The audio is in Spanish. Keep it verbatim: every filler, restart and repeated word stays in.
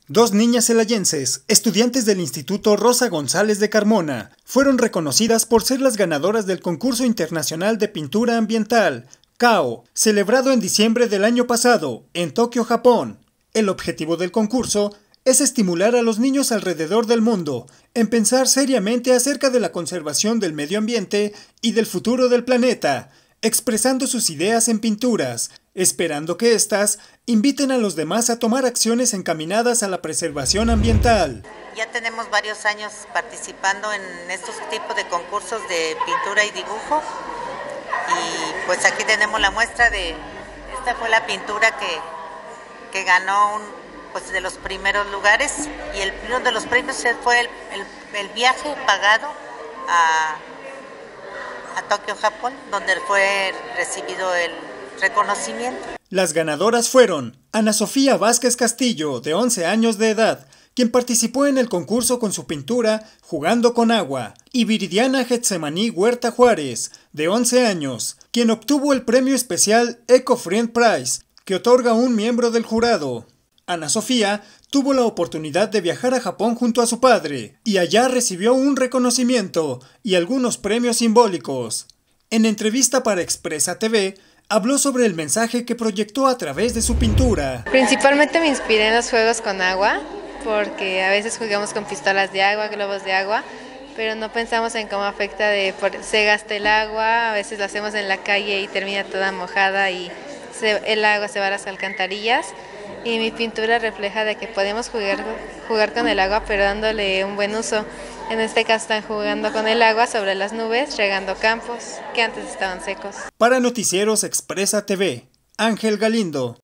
Dos niñas celayenses, estudiantes del Instituto Rosa González de Carmona, fueron reconocidas por ser las ganadoras del Concurso Internacional de Pintura Ambiental, C A O, celebrado en diciembre del año pasado, en Tokio, Japón. El objetivo del concurso es estimular a los niños alrededor del mundo en pensar seriamente acerca de la conservación del medio ambiente y del futuro del planeta, expresando sus ideas en pinturas, esperando que éstas inviten a los demás a tomar acciones encaminadas a la preservación ambiental. Ya tenemos varios años participando en estos tipos de concursos de pintura y dibujo, y pues aquí tenemos la muestra de, esta fue la pintura que, que ganó un, pues de los primeros lugares, y el, uno de los premios fue el, el, el viaje pagado a a Tokio, Japón, donde fue recibido el reconocimiento. Las ganadoras fueron Ana Sofía Vázquez Castillo, de once años de edad, quien participó en el concurso con su pintura Jugando con Agua, y Viridiana Getsemaní Huerta Juárez, de once años, quien obtuvo el premio especial Eco Friend Prize, que otorga un miembro del jurado. Ana Sofía tuvo la oportunidad de viajar a Japón junto a su padre, y allá recibió un reconocimiento y algunos premios simbólicos. En entrevista para Expresa T V, habló sobre el mensaje que proyectó a través de su pintura. Principalmente me inspiré en los juegos con agua, porque a veces jugamos con pistolas de agua, globos de agua, pero no pensamos en cómo afecta de por, se gasta el agua, a veces lo hacemos en la calle y termina toda mojada y se, el agua se va a las alcantarillas. Y mi pintura refleja de que podemos jugar, jugar con el agua, pero dándole un buen uso. En este caso están jugando con el agua sobre las nubes, regando campos que antes estaban secos. Para Noticieros Expresa T V, Ángel Galindo.